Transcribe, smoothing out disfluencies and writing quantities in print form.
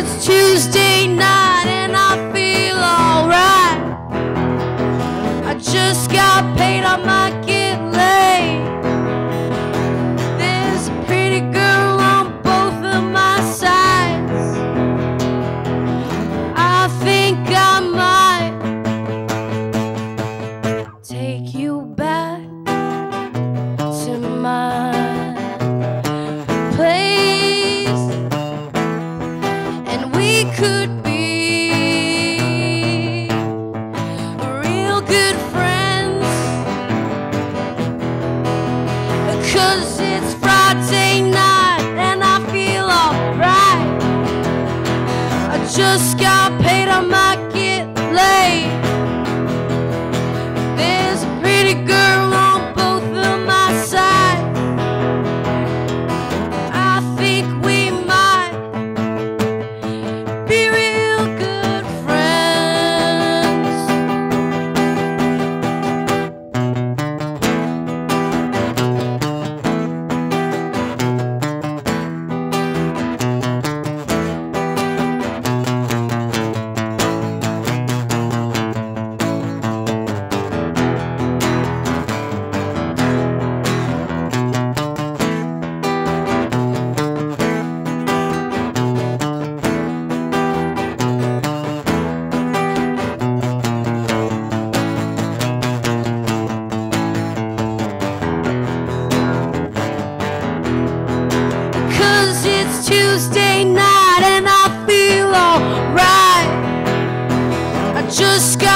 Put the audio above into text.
it's Tuesday night and I feel alright. I just got paid, I might get laid. There's a pretty girl on both of my sides. I think I might take you back to my place, and we could be real good friends. 'Cause it's Friday night and I feel alright. I just got paid, I might get laid. There's a pretty girl on both of my sides. I think we might be real good friends. 'Cause it's Tuesday night and I feel alright. I just got